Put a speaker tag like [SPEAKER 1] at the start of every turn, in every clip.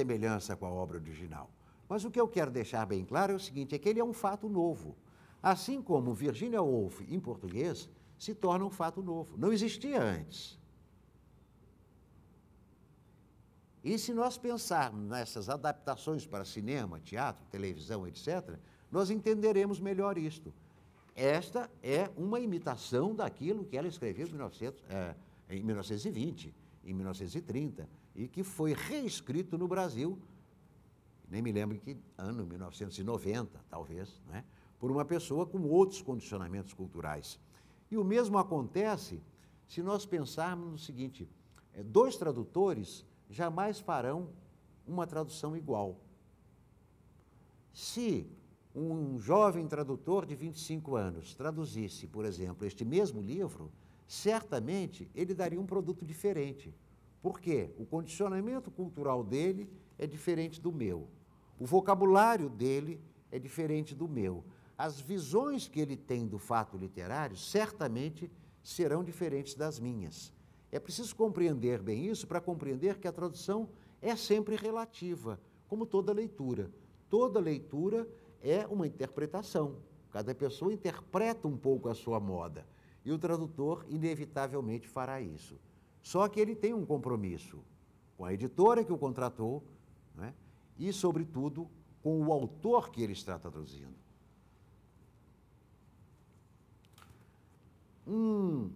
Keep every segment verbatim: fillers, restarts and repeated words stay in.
[SPEAKER 1] semelhança com a obra original. Mas o que eu quero deixar bem claro é o seguinte, é que ele é um fato novo. Assim como Virginia Woolf, em português, se torna um fato novo. Não existia antes. E se nós pensarmos nessas adaptações para cinema, teatro, televisão, etcétera, nós entenderemos melhor isto. Esta é uma imitação daquilo que ela escreveu em, mil e novecentos, é, em mil novecentos e vinte, em mil novecentos e trinta, e que foi reescrito no Brasil, nem me lembro em que ano, mil novecentos e noventa, talvez, né, por uma pessoa com outros condicionamentos culturais. E o mesmo acontece se nós pensarmos no seguinte, é, dois tradutores jamais farão uma tradução igual. Se um jovem tradutor de vinte e cinco anos traduzisse, por exemplo, este mesmo livro, certamente ele daria um produto diferente. Por quê? O condicionamento cultural dele é diferente do meu. O vocabulário dele é diferente do meu. As visões que ele tem do fato literário certamente serão diferentes das minhas. É preciso compreender bem isso para compreender que a tradução é sempre relativa, como toda leitura. Toda leitura é uma interpretação. Cada pessoa interpreta um pouco a sua moda. E o tradutor, inevitavelmente, fará isso. Só que ele tem um compromisso com a editora que o contratou, né? E, sobretudo, com o autor que ele está traduzindo. Hum,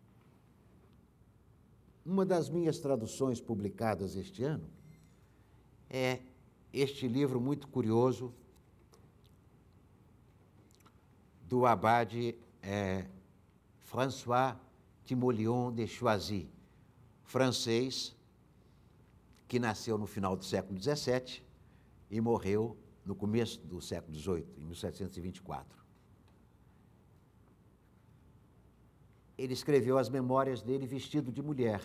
[SPEAKER 1] uma das minhas traduções publicadas este ano é este livro muito curioso do abade é, François Timoleon de Choisy, francês, que nasceu no final do século dezessete e morreu no começo do século dezoito, em mil setecentos e vinte e quatro. Ele escreveu as memórias dele vestido de mulher.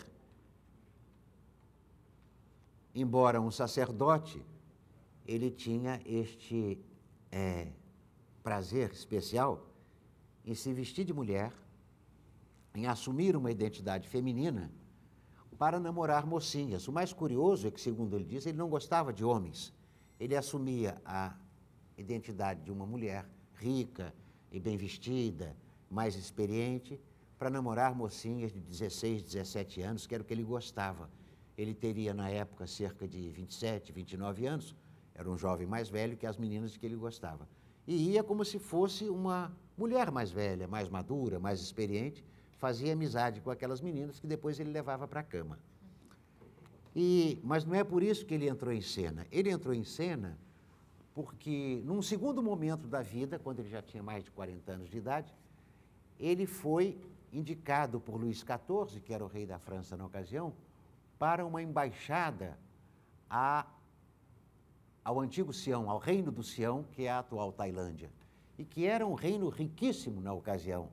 [SPEAKER 1] Embora um sacerdote, ele tinha este é, prazer especial em se vestir de mulher, em assumir uma identidade feminina para namorar mocinhas. O mais curioso é que, segundo ele diz, ele não gostava de homens. Ele assumia a identidade de uma mulher rica e bem vestida, mais experiente, para namorar mocinhas de dezesseis, dezessete anos, que era o que ele gostava. Ele teria, na época, cerca de vinte e sete, vinte e nove anos, era um jovem mais velho que as meninas de que ele gostava. E ia como se fosse uma mulher mais velha, mais madura, mais experiente, fazia amizade com aquelas meninas que depois ele levava para a cama. E, mas não é por isso que ele entrou em cena. Ele entrou em cena porque, num segundo momento da vida, quando ele já tinha mais de quarenta anos de idade, ele foi indicado por Luís quatorze, que era o rei da França na ocasião, para uma embaixada a, ao antigo Sião, ao reino do Sião, que é a atual Tailândia, e que era um reino riquíssimo na ocasião,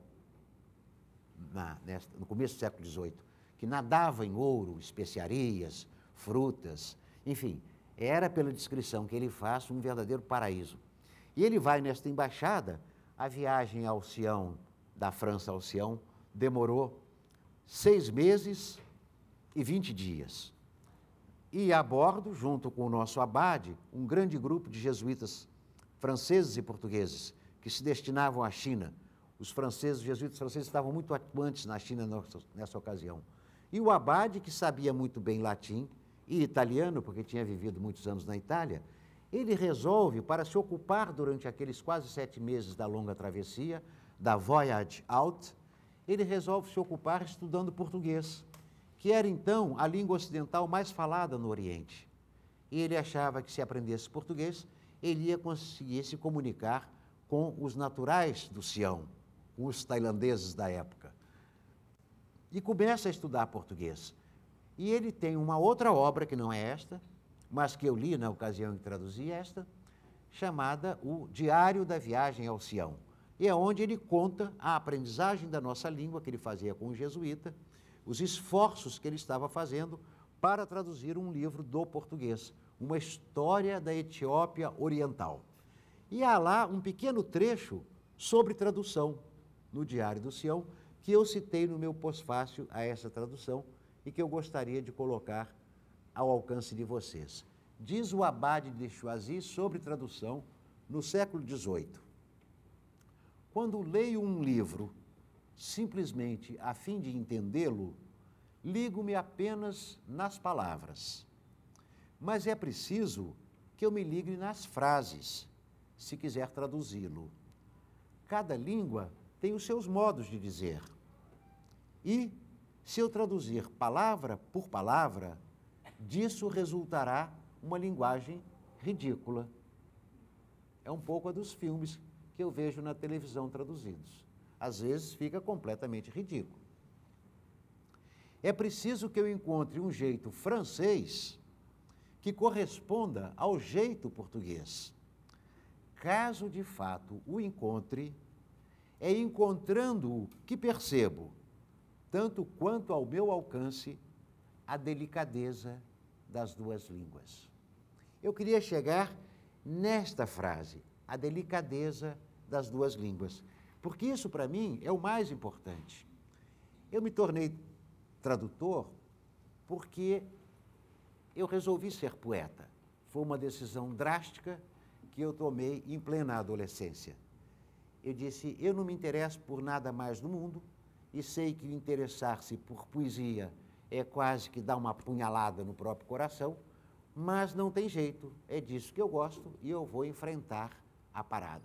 [SPEAKER 1] na, nesta, no começo do século dezoito, que nadava em ouro, especiarias, frutas, enfim, era, pela descrição que ele faz, um verdadeiro paraíso. E ele vai nesta embaixada, a viagem ao Sião, da França ao Sião, demorou seis meses e vinte dias. E a bordo, junto com o nosso abade, um grande grupo de jesuítas franceses e portugueses que se destinavam à China. Os franceses, os jesuítas franceses estavam muito atuantes na China nessa, nessa ocasião. E o abade, que sabia muito bem latim e italiano, porque tinha vivido muitos anos na Itália, ele resolve, para se ocupar durante aqueles quase sete meses da longa travessia, da Voyage Out, ele resolve se ocupar estudando português, que era então a língua ocidental mais falada no Oriente. E ele achava que se aprendesse português, ele ia conseguir se comunicar com os naturais do Sião, com os tailandeses da época. E começa a estudar português. E ele tem uma outra obra, que não é esta, mas que eu li na ocasião em que traduzi esta, chamada O Diário da Viagem ao Sião. E é onde ele conta a aprendizagem da nossa língua que ele fazia com o jesuíta, os esforços que ele estava fazendo para traduzir um livro do português, uma história da Etiópia Oriental. E há lá um pequeno trecho sobre tradução no Diário do Sião, que eu citei no meu pós-fácil a essa tradução e que eu gostaria de colocar ao alcance de vocês. Diz o Abade de Choisy sobre tradução no século dezoito. Quando leio um livro simplesmente a fim de entendê-lo, ligo-me apenas nas palavras. Mas é preciso que eu me ligue nas frases, se quiser traduzi-lo. Cada língua tem os seus modos de dizer. E, se eu traduzir palavra por palavra, disso resultará uma linguagem ridícula. É um pouco a dos filmes que eu vejo na televisão traduzidos. Às vezes fica completamente ridículo. É preciso que eu encontre um jeito francês que corresponda ao jeito português. Caso de fato o encontre, é encontrando-o que percebo, tanto quanto ao meu alcance, a delicadeza das duas línguas. Eu queria chegar nesta frase, a delicadeza das duas línguas, porque isso, para mim, é o mais importante. Eu me tornei tradutor porque eu resolvi ser poeta. Foi uma decisão drástica que eu tomei em plena adolescência. Eu disse, eu não me interesso por nada mais no mundo e sei que interessar-se por poesia é quase que dar uma punhalada no próprio coração, mas não tem jeito, é disso que eu gosto e eu vou enfrentar a parada.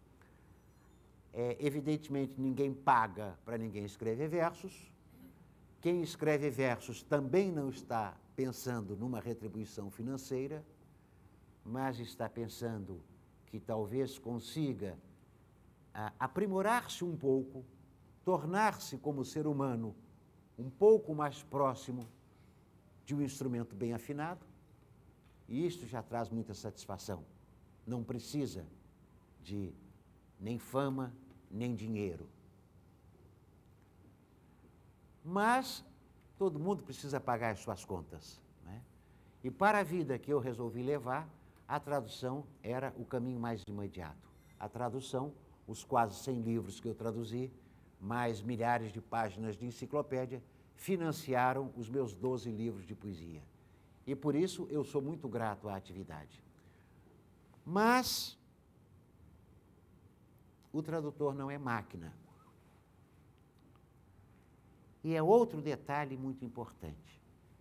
[SPEAKER 1] É, evidentemente, ninguém paga para ninguém escrever versos. Quem escreve versos também não está pensando numa retribuição financeira, mas está pensando que talvez consiga ah, aprimorar-se um pouco, tornar-se como ser humano um pouco mais próximo de um instrumento bem afinado, e isto já traz muita satisfação. Não precisa de nem fama, nem dinheiro. Mas todo mundo precisa pagar as suas contas, né? E para a vida que eu resolvi levar, a tradução era o caminho mais imediato. A tradução, os quase cem livros que eu traduzi, mais milhares de páginas de enciclopédia, financiaram os meus doze livros de poesia. E por isso eu sou muito grato à atividade. Mas o tradutor não é máquina. E é outro detalhe muito importante.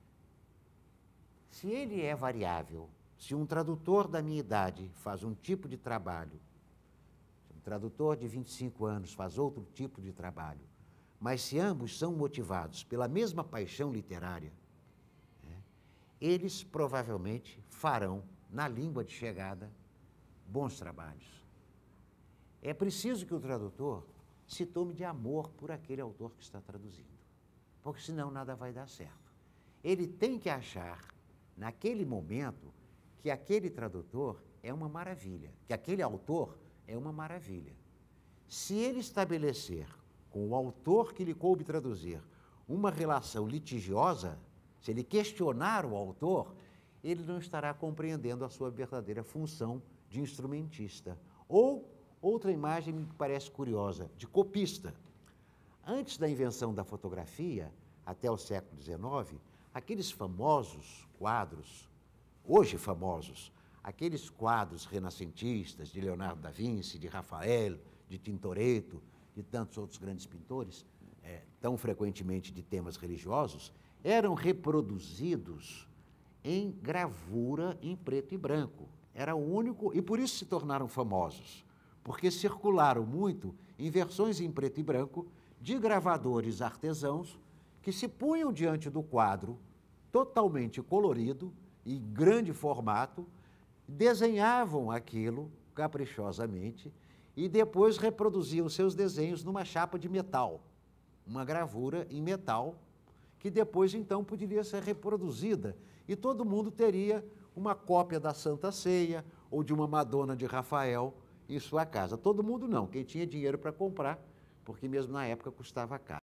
[SPEAKER 1] Se ele é variável, se um tradutor da minha idade faz um tipo de trabalho, um tradutor de vinte e cinco anos faz outro tipo de trabalho, mas se ambos são motivados pela mesma paixão literária, né, eles provavelmente farão, na língua de chegada, bons trabalhos. É preciso que o tradutor se tome de amor por aquele autor que está traduzindo, porque senão nada vai dar certo. Ele tem que achar, naquele momento, que aquele tradutor é uma maravilha, que aquele autor é uma maravilha. Se ele estabelecer com o autor que lhe coube traduzir uma relação litigiosa, se ele questionar o autor, ele não estará compreendendo a sua verdadeira função de instrumentista. Ou, outra imagem me parece curiosa, de copista. Antes da invenção da fotografia, até o século dezenove, aqueles famosos quadros, hoje famosos, aqueles quadros renascentistas de Leonardo da Vinci, de Rafael, de Tintoretto, de tantos outros grandes pintores, é, tão frequentemente de temas religiosos, eram reproduzidos em gravura em preto e branco. Era o único, e por isso se tornaram famosos, porque circularam muito em versões em preto e branco de gravadores artesãos que se punham diante do quadro totalmente colorido, em grande formato, desenhavam aquilo caprichosamente e depois reproduziam seus desenhos numa chapa de metal, uma gravura em metal, que depois, então, poderia ser reproduzida e todo mundo teria uma cópia da Santa Ceia ou de uma Madonna de Rafael em sua casa. Todo mundo não, quem tinha dinheiro para comprar, porque mesmo na época custava caro.